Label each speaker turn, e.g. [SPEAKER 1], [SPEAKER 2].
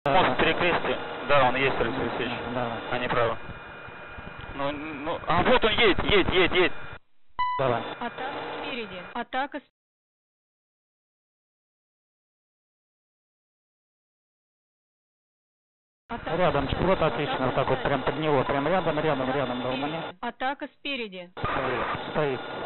[SPEAKER 1] Мост перекрестие. Да, он есть, Алексей Алексеевич.
[SPEAKER 2] Давай.
[SPEAKER 1] Они правы. А вот он едет.
[SPEAKER 2] Давай.
[SPEAKER 3] Атака спереди. Атака
[SPEAKER 2] Рядом, вот отлично, вот так вот прям под него, прям рядом, долбани.
[SPEAKER 3] Атака спереди.
[SPEAKER 2] Стоит.